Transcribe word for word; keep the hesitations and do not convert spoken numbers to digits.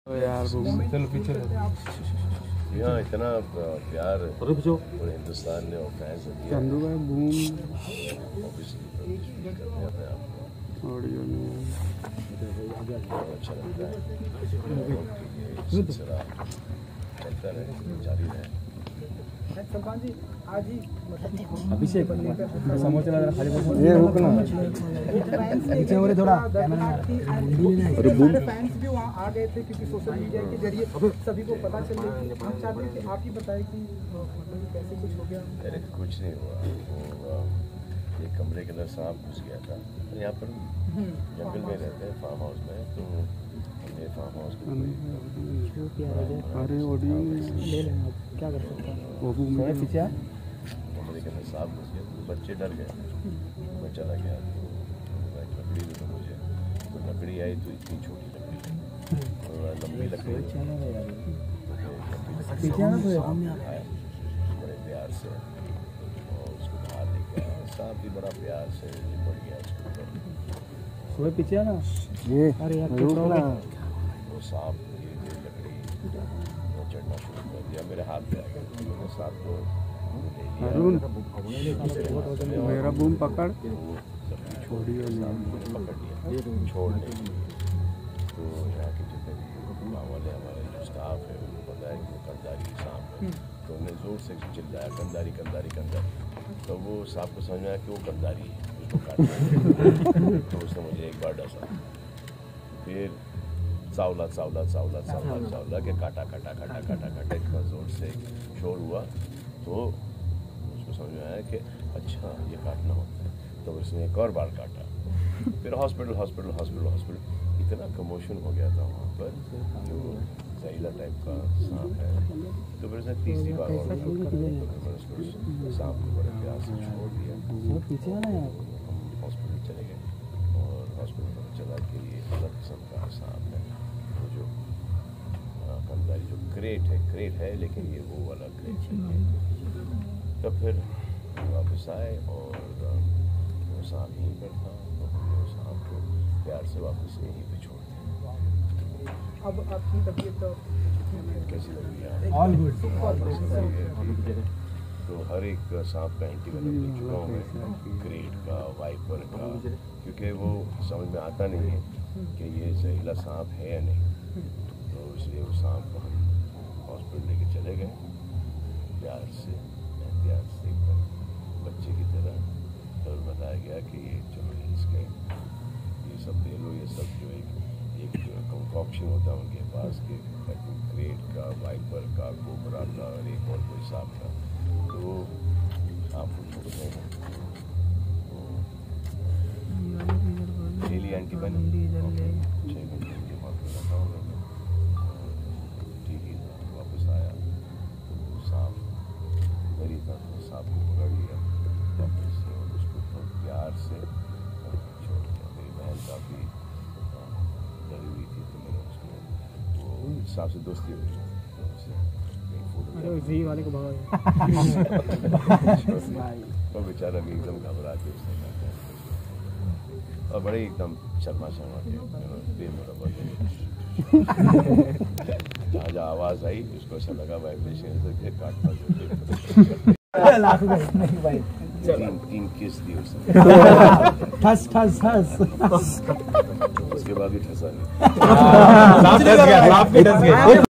यार चलो पीछे यहाँ इतना प्यार पूरे हिंदुस्तान ने और फैंस दिया ऑडियो नहीं अच्छा लगता है। सिलसिला चलता रहे, जारी रहे। सलमान जी आज ही अभिषेक समोसा जरा खाली ये रुकना नीचे हो रहे थोड़ा अरे बूम फैंस भी वहाँ आ गए थे क्योंकि सोशल मीडिया के जरिए सभी को पता चल गया। हम चाहते हैं कि आप ही बताएं कि कैसे कुछ हो गया। अरे कुछ नहीं हुआ, वो एक कमरे के अंदर सांप घुस गया था। यहाँ पर जंगल में रहते हैं, फार्म हाउस में, तो हमने फार्म हाउस को अरे ऑडियो ले लेना क्या कर सकते हैं। पीछे कमरे के अंदर सांप घुस गया, तो बच्चे डर गए। मैं चला गया तो लकड़ी दे दो मुझे, तो लकड़ी आई तो इतनी छोटी लकड़ी और लंबी लकड़ी बड़े प्यार से और उसको बाहर लेके आया। सांप भी बड़ा प्यार से निपट गया उसके ऊपर। सुबह पीछे ना ये अरे यार वो सांप ये लकड़ी चढ़ना शुरू कर दिया, मेरे हाथ में आ गया। मैंने सांप को अरुण मेरा बूम पकड़ छोड़िए, सांप को पकड़ लिया, छोड़ नहीं। तो यहाँ के जितने गाँव वाले हमारे जो स्टाफ है उनको पता है कि वो कंधारी सांप है, तो उन्हें जोर से चिल्लाया कंधारी कंधारी कंधारी। तो वो सांप को समझ में आया कि वो कंधारी है, उसको काटना है। तो उसने मुझे एक बार डसा, फिर सावला सावला सावला सावला सावला के काटा काटा काटा काटा काटा इतना जोर से शोर हुआ। तो उसको समझ में आया कि अच्छा ये काटना होता है। तो उसने एक और बार काटा, फिर हॉस्पिटल हॉस्पिटल हॉस्पिटल हॉस्पिटल इतना कमोशन हो गया था वहाँ पर, जो जहरीला टाइप का सांप है। तो फिर उसने तीसरी बार और सांप को बड़े प्यार से छोड़ दिया। हम हॉस्पिटल चले गए और हॉस्पिटल में चला कि ये अलग किस्म का सांप है, वो जो कंधारी जो क्रेट है क्रेट है लेकिन ये वो वाला क्रेट है। तब फिर वापस आए और वो सांप यहीं पर था, तो हमने उस सांप को प्यार से वापस यहीं पे छोड़ दिया। अब आपकी तबीयत कैसी लगी है? All good. तो हर एक सांप का एंटीवेनम ले चुका हूँ मैं, क्रेट का, वाइपर का, क्योंकि वो समझ में आता नहीं है कि ये जहरीला सांप है या नहीं। तो इसलिए उस सांप को हम हॉस्पिटल लेके चले गए, प्यार से एहतियात से एकदम बच्चे की तरह। तो बताया गया कि ये चलो इसके ये सब दे लो, ये सब जो एक एक कंकॉक्शन होता है उनके पास के क्रेट का, वाइपर का, कोबरा का और एक और कोई सांप का, तो आप छोड़ देंगे डेली एंटीबायोटिक छः घंटे के बाद रखा हूँ मैंने। ठीक ही वापस आया तो सांप मेरी था, तो सांप को पकड़ लिया वापस से और उसको प्यार से छोड़ दिया। मेरी बहन काफ़ी डरी हुई थी, तो मैंने उसको वो सांप से दोस्ती हुई तो उससे जी वाले को भगा वो बेचारा भी एकदम घबरा के उसने कहा और बड़े एकदम शर्मा शर्मा के बेमुरब्बत जहाँ जहाँ आवाज़ आई उसको ऐसा लगा वाइब्रेशन से फिर काटना तीन तीन किस दी उसने, ठस ठस ठस, उसके बाद भी ठसा नहीं।